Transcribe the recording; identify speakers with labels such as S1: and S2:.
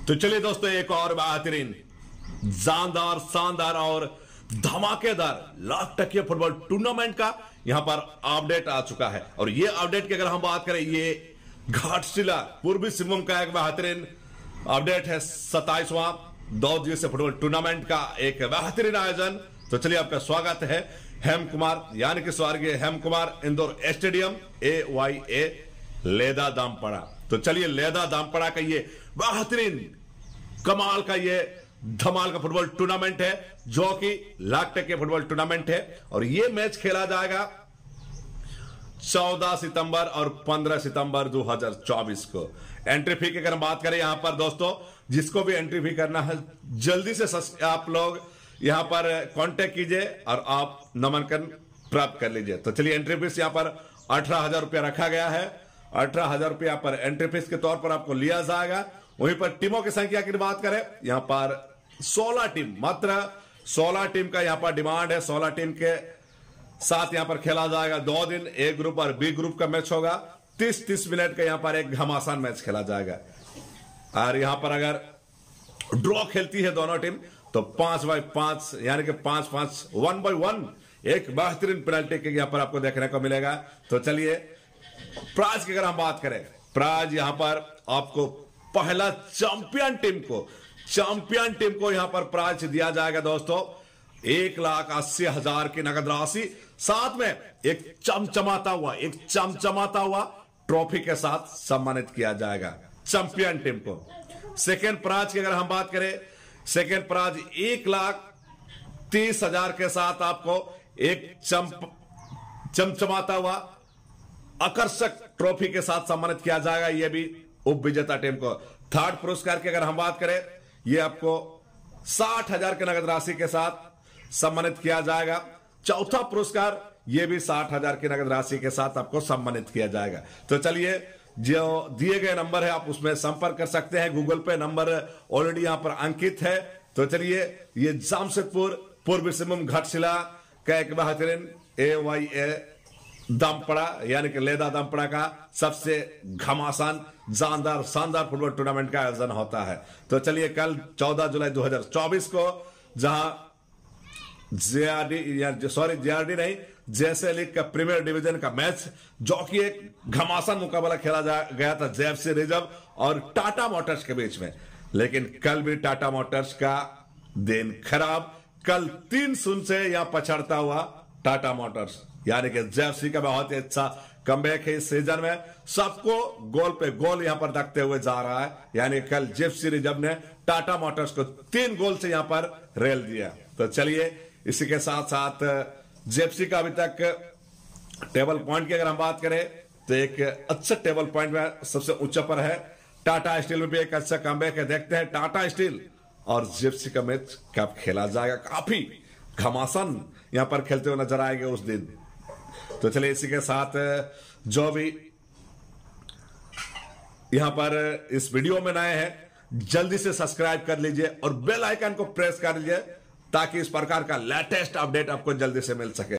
S1: तो चलिए दोस्तों, एक और बेहतरीन जानदार शानदार और धमाकेदार लाख टकिया फुटबॉल टूर्नामेंट का यहां पर अपडेट आ चुका है। और ये अपडेट की अगर हम बात करें, ये घाटशिला पूर्वी सिंहभूम का एक बेहतरीन अपडेट है। 27वां 2 दिवसीय फुटबॉल टूर्नामेंट का एक बेहतरीन आयोजन। तो चलिए, आपका स्वागत है हेम कुमार यानी कि स्वर्गीय हेम कुमार इंदौर स्टेडियम AYA लेदा दामपड़ा। तो चलिए, लेदा दामपड़ा का ये बेहतरीन कमाल का ये धमाल का फुटबॉल टूर्नामेंट है, जो कि लाख टके फुटबॉल टूर्नामेंट है। और ये मैच खेला जाएगा 14 सितंबर और 15 सितंबर 2024 को। एंट्री फी की अगर हम बात करें, यहां पर दोस्तों जिसको भी एंट्री फी करना है, जल्दी से आप लोग यहां पर कांटेक्ट कीजिए और आप नामांकन प्राप्त कर लीजिए। तो चलिए, एंट्री फीस यहां पर 18,000 रुपया रखा गया है। 18,000 रुपया पर एंट्री फीस के तौर पर आपको लिया जाएगा। वहीं पर टीमों की संख्या की बात करें, यहां पर 16 टीम, मात्र 16 टीम का यहां पर डिमांड है। 16 टीम के साथ यहां पर खेला जाएगा 2 दिन। ए ग्रुप और बी ग्रुप का मैच होगा। 30-30 मिनट का यहां पर एक घमासान मैच खेला जाएगा। और यहां पर अगर ड्रॉ खेलती है दोनों टीम, तो 5x5 यानी कि 5-5 1x1 एक बेहतरीन पेनल्टी किक यहां पर आपको देखने को मिलेगा। तो चलिए, प्राइज की अगर हम बात करें, प्राइज यहां पर आपको पहला चैंपियन टीम को यहां पर प्राइज दिया जाएगा दोस्तों 1,80,000 की नगद राशि, साथ में एक चमचमाता हुआ ट्रॉफी के साथ सम्मानित किया जाएगा चैंपियन टीम को। सेकेंड प्राइज की अगर हम बात करें, सेकेंड प्राइज 1,30,000 के साथ आपको एक चमचमाता हुआ आकर्षक ट्रॉफी के साथ सम्मानित किया जाएगा, यह भी उप विजेता टीम को। थर्ड पुरस्कार की अगर हम बात करें, यह आपको 60,000 की नगद राशि के साथ सम्मानित किया जाएगा। चौथा पुरस्कार यह भी 60,000 की नगद राशि के साथ आपको सम्मानित किया जाएगा। तो चलिए, जो दिए गए नंबर है आप उसमें संपर्क कर सकते हैं। गूगल पे नंबर ऑलरेडी यहां पर अंकित है। तो चलिए, ये जमशेदपुर पूर्वी सिंहभूम घाटशिला का एक बेहतरीन AYA दामपड़ा यानी कि लेदा दामपड़ा का सबसे घमासान जानदार शानदार फुटबॉल टूर्नामेंट का आयोजन होता है। तो चलिए, कल 14 जुलाई 2024 को जहां JRD नहीं, जैसे लीग का प्रीमियर डिवीजन का मैच, जो कि एक घमासान मुकाबला खेला गया था JFC रिजर्व और टाटा मोटर्स के बीच में। लेकिन कल भी टाटा मोटर्स का दिन खराब। कल 3-0 से यहां पछड़ता हुआ टाटा मोटर्स यानी कि JFC का बहुत ही अच्छा कमबैक है इस सीजन में। सबको गोल पे गोल यहां पर रखते हुए जा रहा है। यानी कल JFC रिजर्व ने टाटा मोटर्स को 3 गोल से यहां पर रेल दिया। तो चलिए, इसी के साथ साथ JFC का अभी तक टेबल पॉइंट की अगर हम बात करें, तो एक अच्छा टेबल पॉइंट में सबसे ऊंचा पर है। टाटा स्टील में भी एक अच्छा कमबैक है। देखते हैं टाटा स्टील और JFC का मैच कब खेला जाएगा। काफी घमासान यहां पर खेलते हुए नजर आएंगे उस दिन। तो चलिए, इसी के साथ जो भी यहां पर इस वीडियो में नए हैं, जल्दी से सब्सक्राइब कर लीजिए और बेल आइकन को प्रेस कर लीजिए, ताकि इस प्रकार का लेटेस्ट अपडेट आपको जल्दी से मिल सके।